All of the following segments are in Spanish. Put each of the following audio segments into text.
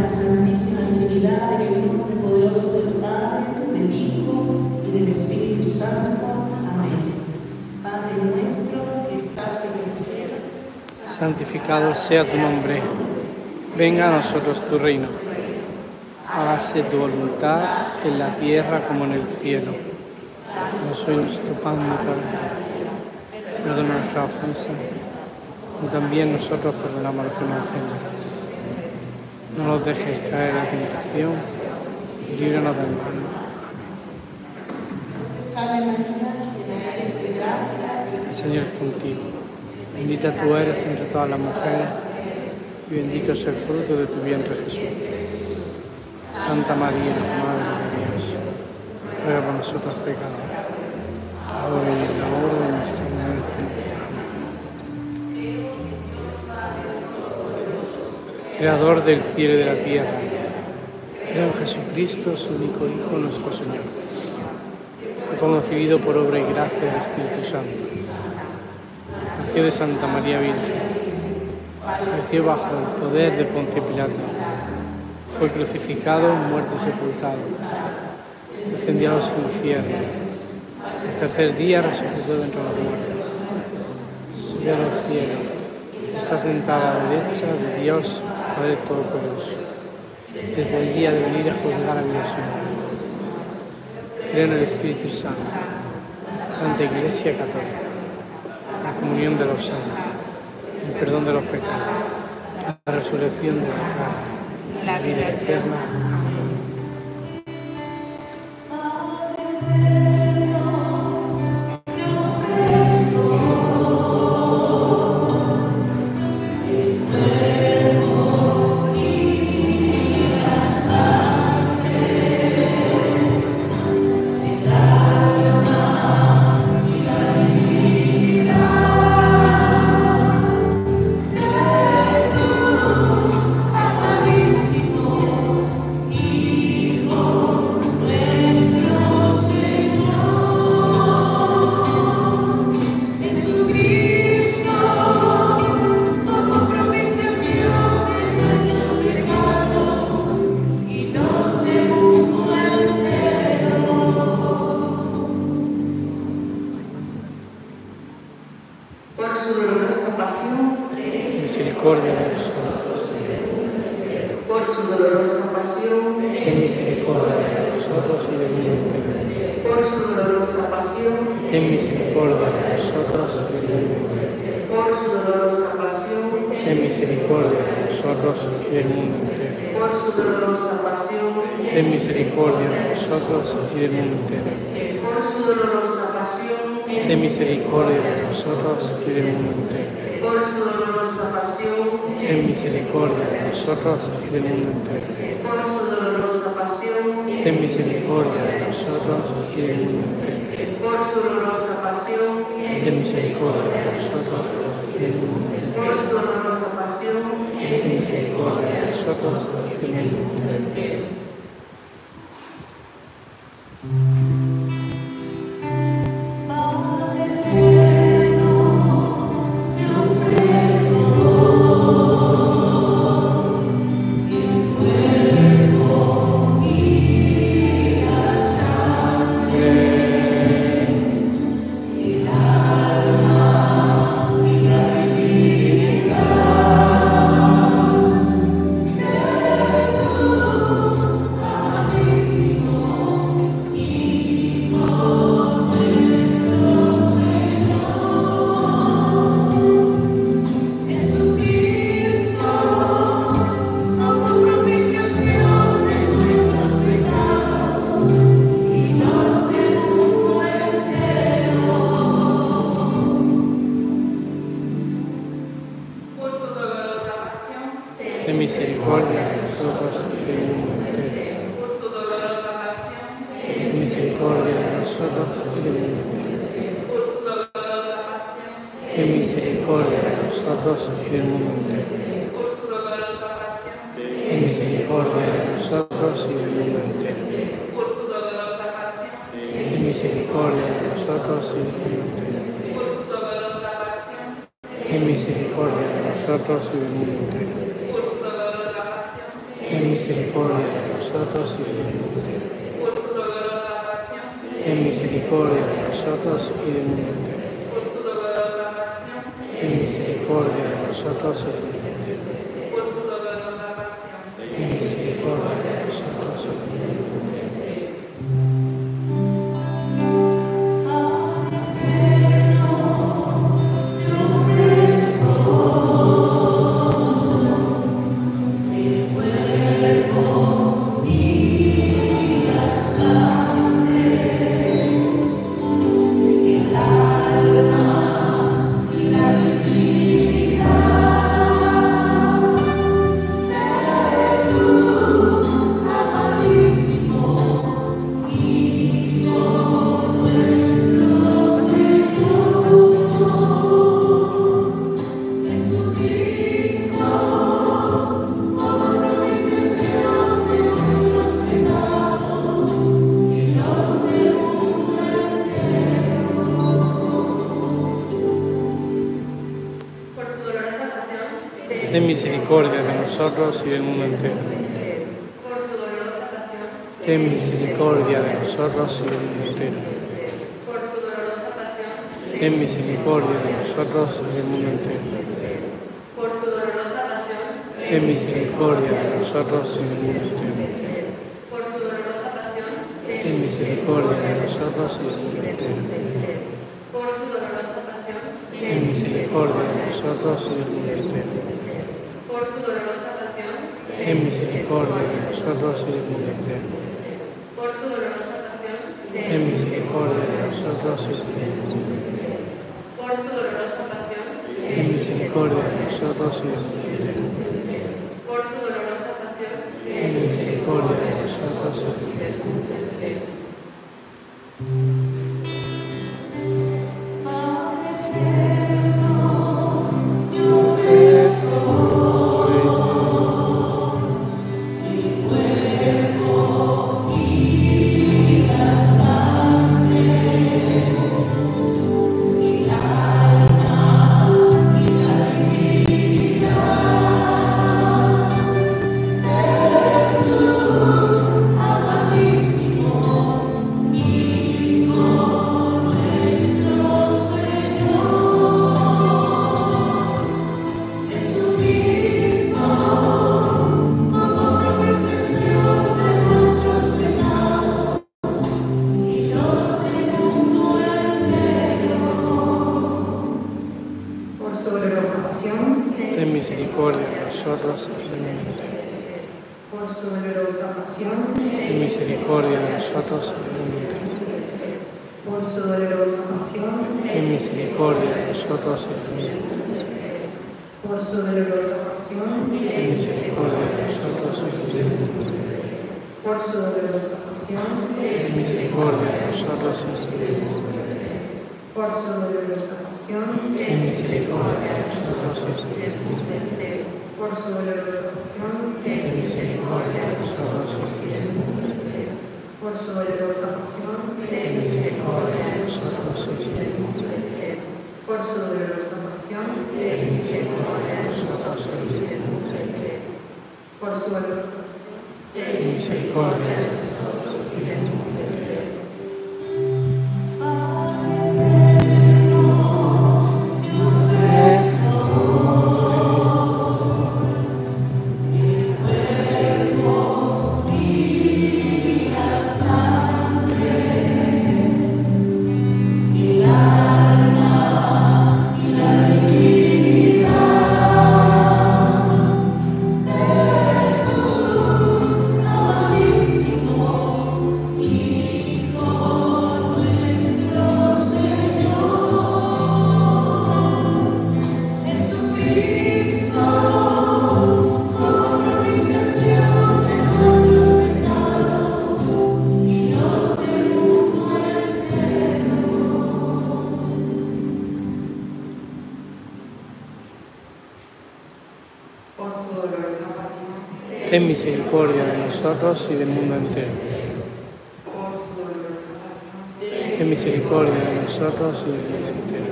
Santísima Trinidad, en el nombre poderoso del Padre, del Hijo y del Espíritu Santo. Amén. Padre nuestro que estás en el cielo, santificado sea tu nombre. Venga a nosotros tu reino. Hágase tu voluntad en la tierra como en el cielo. Danos hoy nuestro pan de cada día. Perdona nuestra ofensa, como también nosotros perdonamos a los que nos ofenden. No nos dejes caer en la tentación y líbranos del mal. Salve María, llena eres de gracia, El Señor es contigo. Bendita tú eres entre todas las mujeres y bendito es el fruto de tu vientre Jesús. Santa María, Madre de Dios, ruega por nosotros pecadores, ahora y en la hora de nuestra muerte. Amén. Creador del cielo y de la tierra, creo en Jesucristo, su único Hijo, nuestro Señor, que fue concebido por obra y gracia del Espíritu Santo. Nació de Santa María Virgen, creció bajo el poder de Poncio Pilato, fue crucificado, muerto y sepultado, descendió a los infiernos, el tercer día resucitó de entre los muertos, subió a los cielos, está sentado a la derecha de Dios, Padre Todopoderoso, desde allí ha de venir a juzgar a vivos y muertos. Creo en el Espíritu Santo, Santa Iglesia Católica, la comunión de los santos, el perdón de los pecados, la resurrección de la carne, la vida eterna. Amén. Misericordia de nosotros. por su dolorosa pasión, Ten misericordia de nosotros y del mundo entero. por su dolorosa pasión, Ten misericordia de nosotros y del mundo entero. por su dolorosa pasión, Ten misericordia de nosotros y del mundo entero. por su dolorosa pasión, Ten misericordia de nosotros y del mundo entero. por su dolorosa pasión, Ten misericordia de nosotros y del mundo entero. por su dolorosa pasión, Ten misericordia de nosotros y del mundo entero. por su dolorosa pasión, Ten misericordia de nosotros y del mundo entero. por su dolorosa pasión, Ten misericordia de nosotros y del mundo entero. por su dolorosa pasión, Ten misericordia de nosotros y del mundo entero. Ten misericordia de nosotros y del mundo entero. por su dolorosa pasión, Ten misericordia de nosotros y del mundo entero. por su dolorosa pasión, Ten misericordia de nosotros y del mundo entero. por su dolorosa pasión, Ten misericordia de nosotros y del mundo entero. por su dolorosa pasión, Ten misericordia de nosotros y del mundo entero. por su dolorosa pasión, Ten misericordia de nosotros y del mundo entero. por su dolorosa pasión, Ten ten misericordia de nosotros y del mundo entero. Por su dolorosa pasión, Ten misericordia de nosotros y del mundo entero. por su dolorosa pasión, Ten misericordia de nosotros y del mundo entero. por su dolorosa pasión, Ten misericordia de nosotros y del mundo entero. Ten misericordia de nosotros y del mundo entero. por su dolorosa pasión, Ten misericordia de nosotros y del mundo entero. por su dolorosa pasión, Ten misericordia de nosotros y del mundo entero. por su dolorosa pasión, Ten misericordia de nosotros y del mundo entero. por su dolorosa pasión, Ten misericordia de nosotros y del mundo entero. por su dolorosa pasión, Ten misericordia de nosotros y del mundo entero. por su dolorosa pasión, Ten misericordia de nosotros y del mundo entero. por su dolorosa pasión, Ten misericordia de nosotros y del mundo entero. por su dolorosa pasión, Ten misericordia de nosotros y del mundo entero. por su dolorosa pasión, Ten misericordia de nosotros y del mundo entero. Ten misericordia de nosotros y del mundo entero. por su dolorosa pasión, Ten misericordia de nosotros y del mundo entero. por su dolorosa pasión, Ten misericordia de nosotros y del mundo entero. por su dolorosa pasión, Ten misericordia de nosotros y del mundo entero. por su dolorosa pasión, Ten misericordia de nosotros y del mundo entero. por su dolorosa pasión, Ten misericordia de nosotros y del mundo entero. por su dolorosa pasión, Ten misericordia de nosotros y del mundo entero. por su dolorosa pasión, Ten misericordia de nosotros y del mundo entero. por su dolorosa pasión, Ten misericordia de nosotros y del mundo entero. por su dolorosa pasión, Ten misericordia de nosotros y del mundo entero. Ten misericordia de nosotros y del mundo entero. Ten misericordia de nosotros y del mundo entero.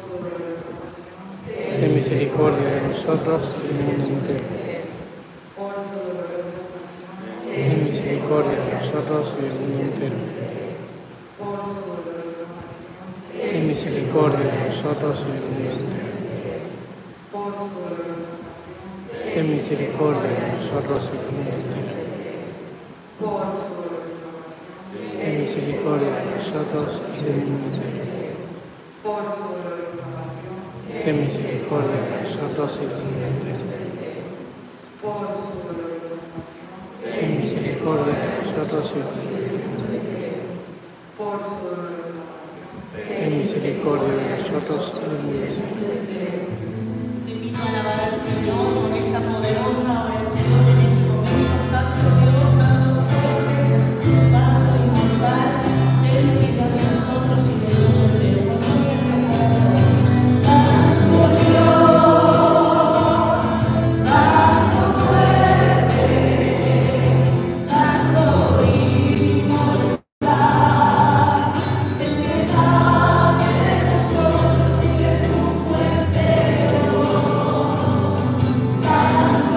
Ten misericordia de nosotros y del mundo entero. misericordia de nosotros y del mundo entero. Ten misericordia de nosotros y del mundo entero. Ten misericordia de nosotros y del mundo entero. Ten misericordia de nosotros y del mundo entero. Ten misericordia de nosotros y del mundo entero. Ten misericordia de nosotros y del mundo entero. Ten misericordia de nosotros y del mundo entero. Te invito a alabar al Señor con esta poderosa oración en este momento. Santo Dios, Santo fuerte, Santo inmortal, ten piedad de nosotros y del mundo entero. Con todo nuestro corazón. Santo Dios, Santo fuerte, Santo inmortal, ten piedad de nosotros y del mundo entero. Santo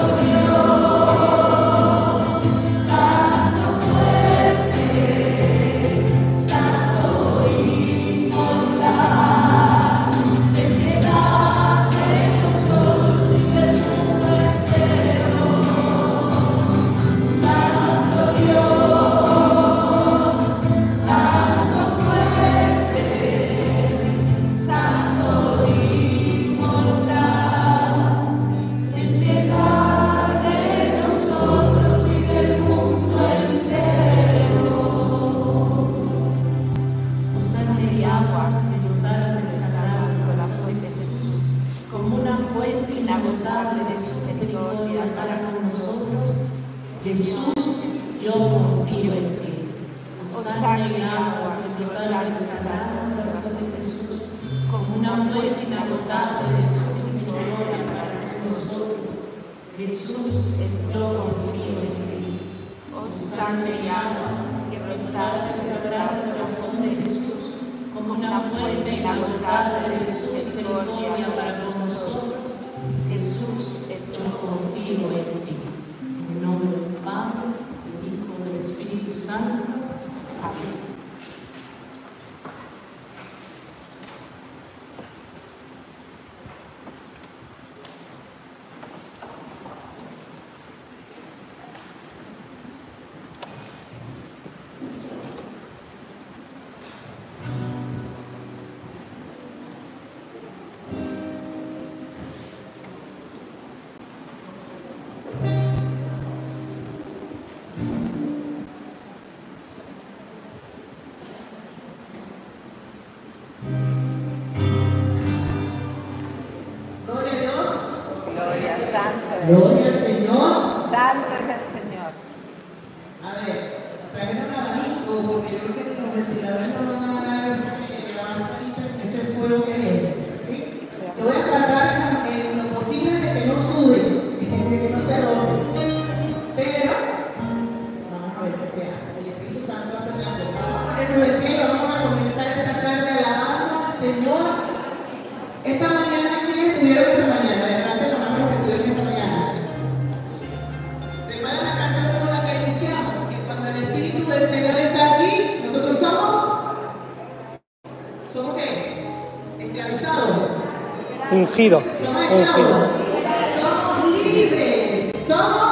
Jesús, yo confío en ti. Oh sangre y agua que brota del sagrado corazón de Jesús, como una fuente inagotable de su misericordia para nosotros. Jesús, yo confío en ti. Oh sangre y agua que brota del sagrado corazón de Jesús, como una fuente inagotable de su misericordia para con nosotros. Jesús, yo confío en ti. En el nombre del Padre, del Hijo y del Espíritu Santo. Amén. Gloria al Señor. Santo es el Señor. A ver, trajeron un abanico porque yo creo que los ventiladores no van a dar ese fuego que viene. ¿Sí? Yo voy a tratar en lo posible de que no sude, de que no se rompe. Pero vamos a ver qué se hace. El Espíritu Santo hace otra cosa. Vamos a ponernos de pie, vamos a comenzar esta tarde alabando al Señor. Esta mañana, ¿quiénes estuvieron esta mañana? Adelante la mano que estuvieron esta mañana. Recuerden la canción con la que iniciamos, que cuando el Espíritu del Señor está aquí, nosotros ¿somos qué? Esclavizados. Ungido. Somos esclavos. Somos libres. Somos